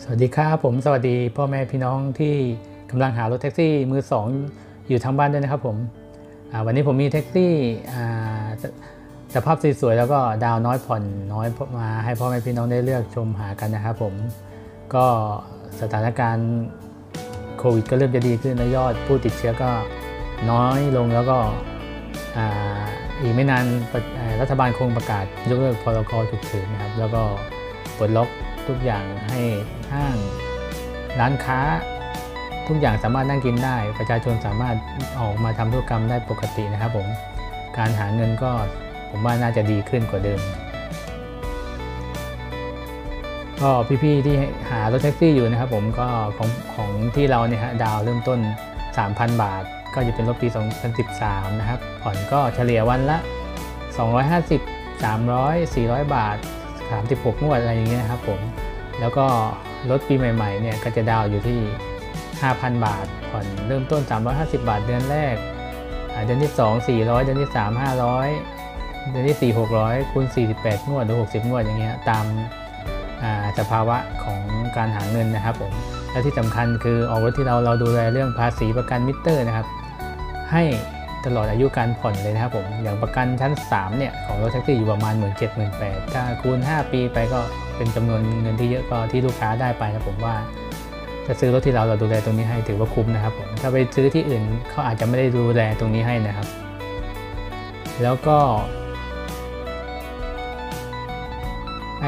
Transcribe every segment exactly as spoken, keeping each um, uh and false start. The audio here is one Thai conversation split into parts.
สวัสดีครับผมสวัสดีพ่อแม่พี่น้องที่กำลังหารถแท็กซี่มือสองอยู่ทางบ้านด้วยนะครับผมวันนี้ผมมีแท็กซี่สภาพสวยๆแล้วก็ดาวน้อยผ่อนน้อยมาให้พ่อแม่พี่น้องได้เลือกชมหากันนะครับผมก็สถานการณ์โควิดก็เริ่มจะดีขึ้นและยอดผู้ติดเชื้อก็น้อยลงแล้วก็อีกไม่นานรัฐบาลคงประกาศยกเลิกพรกฉุกเฉินนะครับแล้วก็ปลดล็อกทุกอย่างให้ห้างร้านค้าทุกอย่างสามารถนั่งกินได้ประชาชนสามารถออกมาทำธุรกรรมได้ปกตินะครับผมการหาเงินก็ผมว่าน่าจะดีขึ้นกว่าเดิมก็พี่ๆที่หารถแท็กซี่อยู่นะครับผมก็ของของที่เราเนี่ยฮะดาวเริ่มต้น สามพัน บาทก็จะเป็นรถปีสองพันสิบสามนะครับผ่อนก็เฉลี่ยวันละสองร้อยห้าสิบ สามร้อย สี่ร้อยบาทสามสิบหกงวดอะไรอย่างเงี้ยนะครับผมแล้วก็รถปีใหม่ๆเนี่ยก็จะดาวอยู่ที่ ห้าพัน บาทผ่อนเริ่มต้นสามร้อยห้าสิบบาทเดือนแรกเดือนที่สอง สี่ร้อยเดือนที่สาม ห้าร้อยเดือนที่สี่ หกร้อยคูณสี่สิบแปดงวดหรือหกสิบงวดอย่างเงี้ยตามสภาวะของการหาเงินนะครับผมและที่สำคัญคือออกรถที่เราเราดูแลเรื่องภาษีประกันมิเตอร์นะครับให้ตลอดอายุการผ่อนเลยนะครับผมอย่างประกันชั้นสามเนี่ยของรถแท็กซี่อยู่ประมาณ หนึ่งหมื่นเจ็ด หมื่นแปดพัน ถ้าคูณห้าปีไปก็เป็นจำนวนเงินที่เยอะก็ที่ลูกค้าได้ไปนะผมว่าถ้าซื้อรถที่เราเราดูแลตรงนี้ให้ถือว่าคุ้มนะครับผมถ้าไปซื้อที่อื่นเขาอาจจะไม่ได้ดูแลตรงนี้ให้นะครับแล้วก็ไอ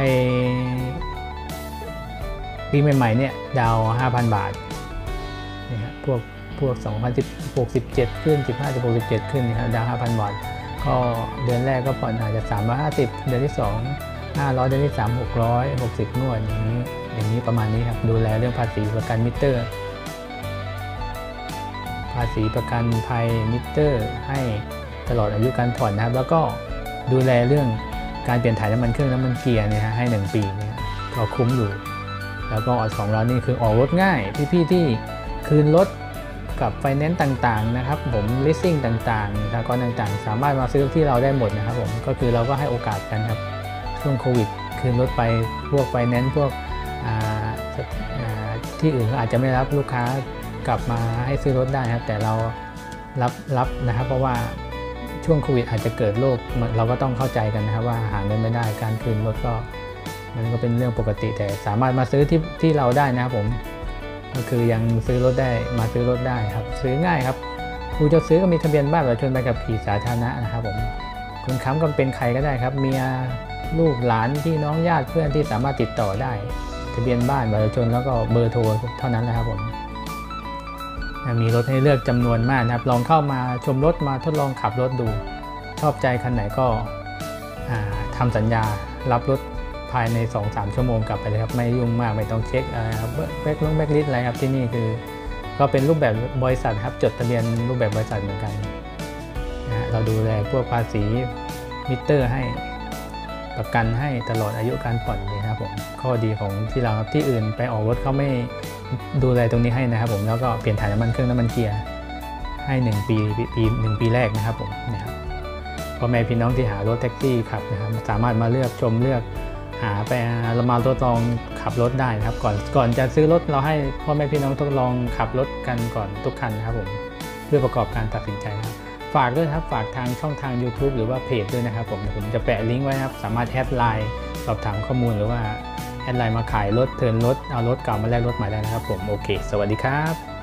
ปีใหม่ๆเนี่ยดาว ห้าพัน บาทนี่ฮะพวกพวกสองพันสิบหก สิบเจ็ดขึ้นสิบห้า สิบหก สิบเจ็ดขึ้นนะครับดาว ห้าพัน บาทก็เดือนแรกก็ผ่อนอาจจะสามร้อยห้าสิบเดือนที่สองห้าร้อยเดือนที่สาม หกร้อยหกสิบงวดอย่างนี้อย่างนี้ประมาณนี้ครับดูแลเรื่องภาษีประกันมิเตอร์ภาษีประกันภัยมิเตอร์ให้ตลอดอายุการผ่อนนะครับแล้วก็ดูแลเรื่องการเปลี่ยนถ่ายน้ำมันเครื่องน้ำมันเกียร์เนี่ยฮะให้หนึ่งปีเนี่ยก็คุ้มอยู่แล้วก็ของเรานี่คือออกรถง่ายพี่ๆที่คืนรถกับไฟแนนซ์ต่างๆนะครับผมลิสซิ่งต่างๆสากลต่างๆสามารถมาซื้อที่เราได้หมดนะครับผมก็คือเราก็ให้โอกาสกันครับช่วงโควิดคืนรถไปพวกไฟแนนซ์พวกที่อื่นก็อาจจะไม่รับลูกค้ากลับมาให้ซื้อรถได้ครับแต่เรารับรับนะครับเพราะว่าช่วงโควิดอาจจะเกิดโรคเราก็ต้องเข้าใจกันนะครับว่าหาเงินไม่ได้การคืนรถก็มันก็เป็นเรื่องปกติแต่สามารถมาซื้อที่ที่เราได้นะครับผมก็คือยังซื้อรถได้มาซื้อรถได้ครับซื้อง่ายครับผู้จะซื้อก็มีทะเบียนบ้านประชาชนใบขับขี่สาธารณะนะครับผมคนค้ำก็เป็นใครก็ได้ครับเมียลูกหลานพี่น้องญาติเพื่อนที่สามารถติดต่อได้ทะเบียนบ้านประชาชนแล้วก็เบอร์โทรเท่านั้นนะครับผมมีรถให้เลือกจำนวนมากนะครับลองเข้ามาชมรถมาทดลองขับรถดูชอบใจคันไหนก็ทำสัญญารับรถภายใน สองถึงสาม ชั่วโมงกลับไปเลยครับไม่ยุ่งมากไม่ต้องเช็คอะไรครับแบ็คลงแบ็คลิสต์อะไรครับที่นี่คือก็เป็นรูปแบบบริษัทครับจดทะเบียนรูปแบบบริษัทเหมือนกันนะเราดูแลพวกภาษีมิเตอร์ให้ประกันให้ตลอดอายุการผ่อนเลยครับผมข้อดีของที่เราครับที่อื่นไปออกรถเขาไม่ดูแลตรงนี้ให้นะครับผมแล้วก็เปลี่ยนถ่ายน้ำมันเครื่องน้ำมันเกียร์ให้หนึ่งปีปีหนึ่งปีแรกนะครับผมนะครับพ่อแม่พี่น้องที่หารถแท็กซี่ขับนะครับสามารถมาเลือกชมเลือกหาไปเรามาทดลองขับรถได้นะครับก่อนก่อนจะซื้อรถเราให้พ่อแม่พี่น้องทดลองขับรถกันก่อนทุกคันนะครับผมเพื่อประกอบการตัดสินใจนะครับฝากด้วยครับฝากทางช่องทาง ยูทูบ หรือว่าเพจด้วยนะครับผมผมจะแปะลิงก์ไว้นะครับสามารถแอดไลน์สอบถามข้อมูลหรือว่าแอดไลน์มาขายรถเทิร์นรถเอารถเก่ามาแลกรถใหม่ได้นะครับผมโอเคสวัสดีครับ